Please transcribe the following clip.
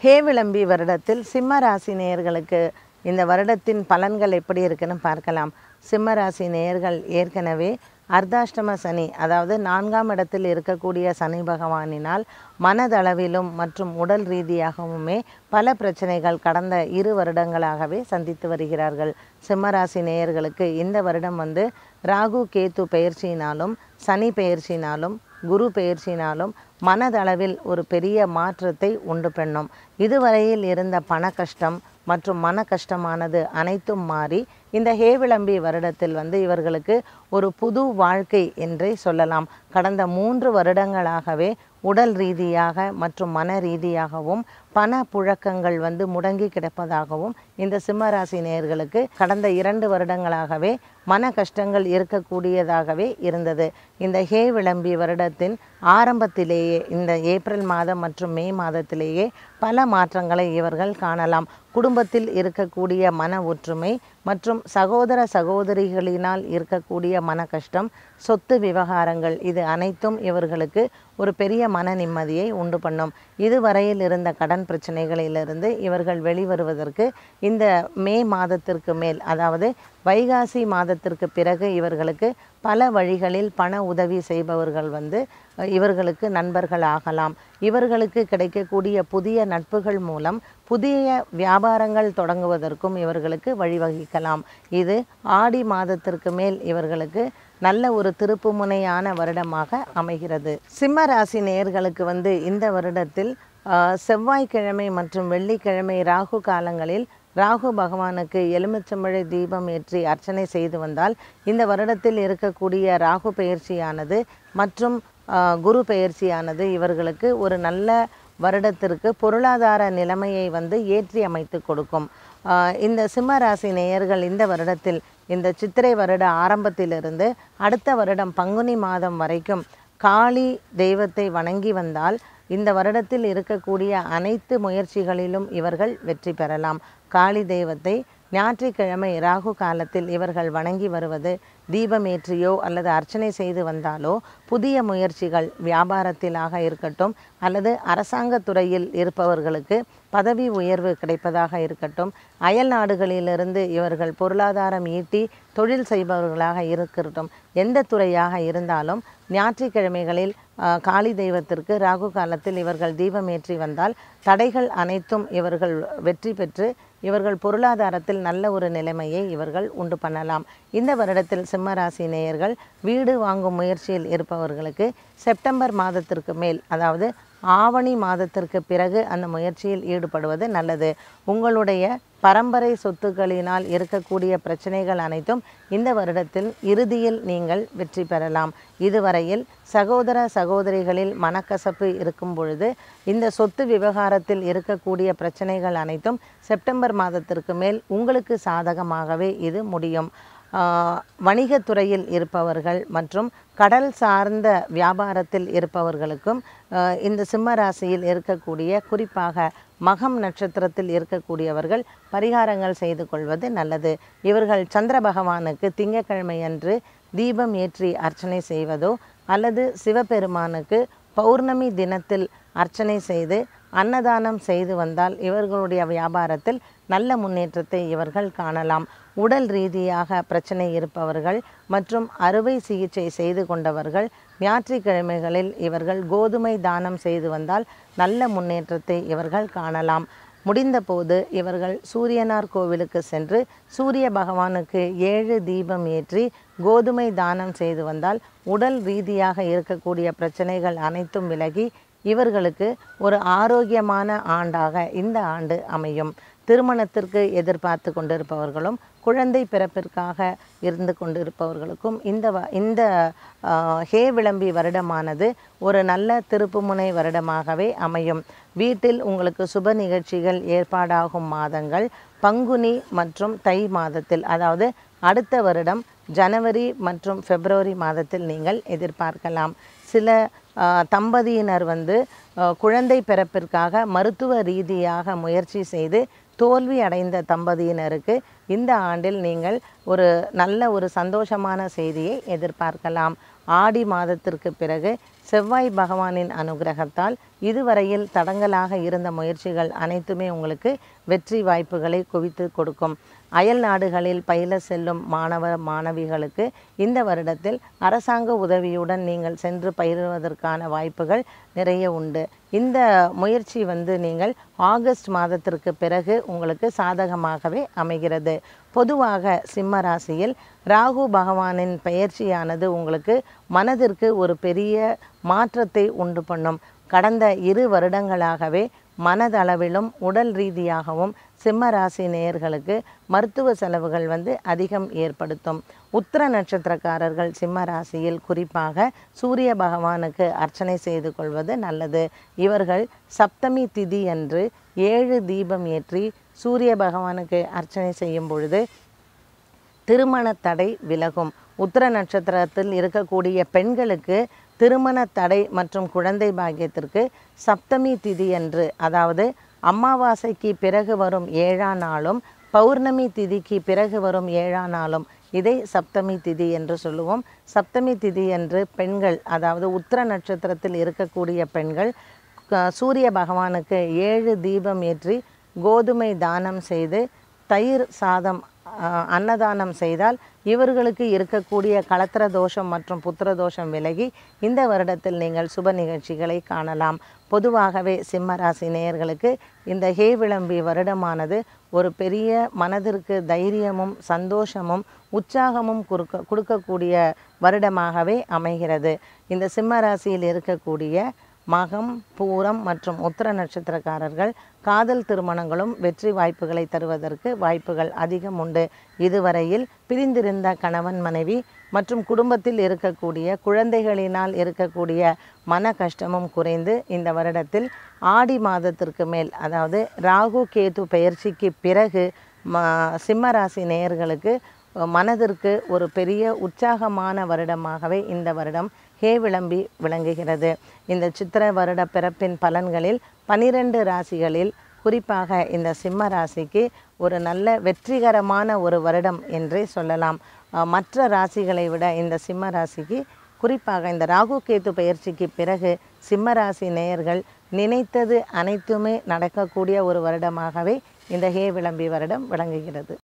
ஹே விளம்பி வருடத்தில் சிம்ம ராசி நேயர்களுக்கு இந்த வருடத்தின் பலன்கள் எப்படி இருக்குன்னு பார்க்கலாம். சிம்ம ராசி நேயர்கள் ஏற்கனவே அர்த்தாஷ்டம சனி, அதாவது 4ஆம் இடத்தில் இருக்கக்கூடிய சனி பகவானினால் மனதளவிலும் மற்றும் உடல் ரீதியாகவுமே பல பிரச்சனைகள் கடந்த 2 வருடங்களாகவே சந்தித்து வருகிறார்கள். சிம்மராசி நேயர்களுக்கு இந்த வருடம் ராகு கேத்து பெயர்ச்சியினாலும் சனி பெயர்ச்சினாலும் குரு பெயர்ச்சினாலும் மனதளவில் ஒரு பெரிய மாற்றத்தை உண்டு பண்ணும். இதுவரையில் இருந்த பண கஷ்டம் மற்றும் மன கஷ்டமானது அனைத்தும் மாறி இந்த ஹேவிளம்பி வருடத்தில் இவர்களுக்கு ஒரு புது வாழ்க்கை என்றே சொல்லலாம். கடந்த 3 வருடங்களாகவே உடல் ரீதியாக மற்றும் மன ரீதியாகவும் பண புழக்கங்கள் முடங்கி கிடப்பதாகவும் இந்த சிம்மராசி நேயர்களுக்கு கடந்த 2 வருடங்களாகவே மன கஷ்டங்கள் இருக்கக்கூடியதாகவே இருந்தது. இந்த ஹே விளம்பி வருடத்தின் ஆரம்பத்திலேயே இந்த ஏப்ரல் மாதம் மற்றும் மே மாதத்திலேயே பல மாற்றங்களை இவர்கள் காணலாம். குடும்பத்தில் இருக்கக்கூடிய மன ஒற்றுமை மற்றும் சகோதர சகோதரிகளினால் இருக்கக்கூடிய மன கஷ்டம், சொத்து விவகாரங்கள், இது அனைத்தும் இவர்களுக்கு ஒரு பெரிய மன நிம்மதியை உண்டு பண்ணும். இதுவரையில் இருந்த கடன் பிரச்சனைகளிலிருந்து இவர்கள் வெளிவருவதற்கு இந்த மே மாதத்திற்கு மேல், அதாவது வைகாசி மாதத்திற்கு பிறகு இவர்களுக்கு பல வழிகளில் பண உதவி செய்பவர்கள் இவர்களுக்கு நண்பர்கள் ஆகலாம். இவர்களுக்கு கிடைக்கக்கூடிய புதிய நட்புகள் மூலம் புதிய வியாபாரங்கள் தொடங்குவதற்கும் இவர்களுக்கு வழிவகுக்கலாம். இது ஆடி மாதத்திற்கு மேல் இவர்களுக்கு நல்ல ஒரு திருப்புமுனையான வருடமாக அமைகிறது. சிம்ம ராசி நேயர்களுக்கு இந்த வருடத்தில் செவ்வாய்க்கிழமை மற்றும் வெள்ளிக்கிழமை ராகு காலங்களில் ராகு பகவானுக்கு எலுமிச்சம்பழ தீபம் ஏற்றி அர்ச்சனை செய்து வந்தால் இந்த வருடத்தில் இருக்கக்கூடிய ராகு பெயர்ச்சியானது மற்றும் குரு பெயர்ச்சியானது இவர்களுக்கு ஒரு நல்ல வருடத்திற்கு பொருளாதார நிலைமையை ஏற்றி அமைத்து கொடுக்கும். இந்த சிம்ம ராசி நேயர்கள் இந்த வருடத்தில் இந்த சித்திரை வருட ஆரம்பத்திலிருந்து அடுத்த வருடம் பங்குனி மாதம் வரைக்கும் காளி தெய்வத்தை வணங்கி வந்தால் இந்த வருடத்தில் இருக்கக்கூடிய அனைத்து முயற்சிகளிலும் இவர்கள் வெற்றி பெறலாம். காளி தெய்வத்தை ஞாயிற்றுக்கிழமை ராகு காலத்தில் இவர்கள் வணங்கி வருவது, தீபமேற்றியோ அல்லது அர்ச்சனை செய்து வந்தாலோ புதிய முயற்சிகள் வியாபாரத்திலாக இருக்கட்டும் அல்லது அரசாங்க துறையில் இருப்பவர்களுக்கு பதவி உயர்வு கிடைப்பதாக இருக்கட்டும், அயல் நாடுகளிலிருந்து இவர்கள் பொருளாதாரம் ஈட்டி தொழில் செய்பவர்களாக இருக்கட்டும், எந்த துறையாக இருந்தாலும் ஞாயிற்றுக்கிழமைகளில் காளி தெய்வத்திற்கு ராகு காலத்தில் இவர்கள் தீபமேற்றி வந்தால் தடைகள் அனைத்தும் இவர்கள் வெற்றி பெற்று இவர்கள் பொருளாதாரத்தில் நல்ல ஒரு நிலைமையை இவர்கள் உண்டு பண்ணலாம். இந்த வருடத்தில் சிம்மராசி நேயர்கள் வீடு வாங்கும் முயற்சியில் இருப்பவர்களுக்கு செப்டம்பர் மாதத்திற்கு மேல், அதாவது ஆவணி மாதத்திற்கு பிறகு அந்த முயற்சியில் ஈடுபடுவது நல்லது. உங்களுடைய பரம்பரை சொத்துக்களினால் இருக்கக்கூடிய பிரச்சனைகள் அனைத்தும் இந்த வருடத்தில் இறுதியில் நீங்கள் வெற்றி பெறலாம். இதுவரையில் சகோதர சகோதரிகளில் மனக்கசப்பு இருக்கும் பொழுது இந்த சொத்து விவகாரத்தில் இருக்கக்கூடிய பிரச்சனைகள் அனைத்தும் செப்டம்பர் மாதத்திற்கு மேல் உங்களுக்கு சாதகமாகவே இது முடியும். வணிகத்துறையில் இருப்பவர்கள் மற்றும் கடல் சார்ந்த வியாபாரத்தில் இருப்பவர்களுக்கும் இந்த சிம்ம ராசியில் இருக்கக்கூடிய, குறிப்பாக மகம் நட்சத்திரத்தில் இருக்கக்கூடியவர்கள் பரிகாரங்கள் செய்து கொள்வது நல்லது. இவர்கள் சந்திர பகவானுக்கு திங்கட்கிழமை அன்று தீபம் ஏற்றி அர்ச்சனை செய்வதோ அல்லது சிவபெருமானுக்கு பௌர்ணமி தினத்தில் அர்ச்சனை செய்து அன்னதானம் செய்து வந்தால் இவர்களுடைய வியாபாரத்தில் நல்ல முன்னேற்றத்தை இவர்கள் காணலாம். உடல் ரீதியாக பிரச்சனை இருப்பவர்கள் மற்றும் அறுவை சிகிச்சை செய்து கொண்டவர்கள் ஞாயிற்றுக்கிழமைகளில் இவர்கள் கோதுமை தானம் செய்து வந்தால் நல்ல முன்னேற்றத்தை இவர்கள் காணலாம். முடிந்தபோது இவர்கள் சூரியனார் கோவிலுக்கு சென்று சூரிய பகவானுக்கு 7 தீபம் ஏற்றி கோதுமை தானம் செய்து வந்தால் உடல் ரீதியாக இருக்கக்கூடிய பிரச்சனைகள் அனைத்தும் விலகி இவர்களுக்கு ஒரு ஆரோக்கியமான ஆண்டாக இந்த ஆண்டு அமையும். திருமணத்திற்கு எதிர்பார்த்து கொண்டிருப்பவர்களும் குழந்தை பிறப்பிற்காக இருந்து கொண்டிருப்பவர்களுக்கும் இந்த ஹே விளம்பி வருடமானது ஒரு நல்ல திருப்புமுனை வருடமாகவே அமையும். வீட்டில் உங்களுக்கு சுப நிகழ்ச்சிகள் ஏற்பாடாகும் மாதங்கள் பங்குனி மற்றும் தை மாதத்தில், அதாவது அடுத்த வருடம் ஜனவரி மற்றும் பிப்ரவரி மாதத்தில் நீங்கள் எதிர்பார்க்கலாம். சில தம்பதியினர் குழந்தை பிறப்பிற்காக மருத்துவ ரீதியாக முயற்சி செய்து தோல்வி அடைந்த தம்பதியினருக்கு இந்த ஆண்டில் நீங்கள் ஒரு நல்ல ஒரு சந்தோஷமான செய்தியை எதிர்பார்க்கலாம். ஆடி மாதத்திற்கு பிறகு செவ்வாய் பகவானின் அனுகிரகத்தால் இதுவரையில் தடங்கலாக இருந்த முயற்சிகள் அனைத்துமே உங்களுக்கு வெற்றி வாய்ப்புகளை குவித்து கொடுக்கும். அயல் நாடுகளில் பயில செல்லும் மாணவ மாணவிகளுக்கு இந்த வருடத்தில் அரசாங்க உதவியுடன் நீங்கள் சென்று பயிலுவதற்கான வாய்ப்புகள் நிறைய உண்டு. இந்த முயற்சி நீங்கள் ஆகஸ்ட் மாதத்திற்கு பிறகு உங்களுக்கு சாதகமாகவே அமைகிறது. பொதுவாக சிம்ம ராசியில் ராகு பகவானின் பெயர்ச்சியானது உங்களுக்கு மனதிற்கு ஒரு பெரிய மாற்றத்தை உண்டு பண்ணும். கடந்த 2 வருடங்களாகவே மனதளவிலும் உடல் ரீதியாகவும் சிம்ம ராசி நேயர்களுக்கு மருத்துவ செலவுகள் அதிகம் ஏற்படுத்தும். உத்திர நட்சத்திரக்காரர்கள் சிம்ம ராசியில் குறிப்பாக சூரிய பகவானுக்கு அர்ச்சனை செய்து கொள்வது நல்லது. இவர்கள் சப்தமி திதி அன்று 7 தீபம் ஏற்றி சூரிய பகவானுக்கு அர்ச்சனை செய்யும் பொழுது திருமண தடை விலகும். உத்திர நட்சத்திரத்தில் இருக்கக்கூடிய பெண்களுக்கு திருமண தடை மற்றும் குழந்தை பாக்கியத்திற்கு சப்தமி திதி அன்று, அதாவது அமாவாசைக்கு பிறகு வரும் 7ஆம் நாளும் பௌர்ணமி திதிக்கு பிறகு வரும் 7ஆம் நாளும் இதை சப்தமி திதி என்று சொல்லுவோம். சப்தமி திதி அன்று பெண்கள், அதாவது உத்திர நட்சத்திரத்தில் இருக்கக்கூடிய பெண்கள் சூரிய பகவானுக்கு 7 தீபம் ஏற்றி கோதுமை தானம் செய்து தயிர் சாதம் அன்னதானம் செய்தால் இவர்களுக்கு இருக்கக்கூடிய களத்திர தோஷம் மற்றும் புத்திர தோஷம் விலகி இந்த வருடத்தில் நீங்கள் சுப நிகழ்ச்சிகளை காணலாம். பொதுவாகவே சிம்ம ராசி நேயர்களுக்கு இந்த ஹே விளம்பி வருடமானது ஒரு பெரிய மனதிற்கு தைரியமும் சந்தோஷமும் உற்சாகமும் கொடுக்கக்கூடிய வருடமாகவே அமைகிறது. இந்த சிம்ம ராசியில் இருக்கக்கூடிய மகம், பூரம் மற்றும் உத்திர நட்சத்திரக்காரர்கள் காதல் திருமணங்களும் வெற்றி வாய்ப்புகளை தருவதற்கு வாய்ப்புகள் அதிகம் உண்டு. இதுவரையில் பிரிந்திருந்த கணவன் மனைவி மற்றும் குடும்பத்தில் இருக்கக்கூடிய குழந்தைகளினால் இருக்கக்கூடிய மன கஷ்டமும் குறைந்து இந்த வருடத்தில் ஆடி மாதத்திற்கு மேல், அதாவது ராகு கேது பெயர்ச்சிக்கு பிறகு சிம்ம ராசி நேயர்களுக்கு மனதிற்கு ஒரு பெரிய உற்சாகமான வருடமாகவே இந்த வருடம் ஹே விளம்பி விளங்குகிறது. இந்த சித்திரை வருட பிறப்பின் பலன்களில் 12 ராசிகளில் குறிப்பாக இந்த சிம்ம ராசிக்கு ஒரு நல்ல வெற்றிகரமான ஒரு வருடம் என்றே சொல்லலாம். மற்ற ராசிகளை விட இந்த சிம்ம ராசிக்கு குறிப்பாக இந்த ராகு கேது பெயர்ச்சிக்கு பிறகு சிம்ம ராசி நேயர்கள் நினைத்தது அனைத்துமே நடக்கக்கூடிய ஒரு வருடமாகவே இந்த ஹே விளம்பி வருடம் விளங்குகிறது.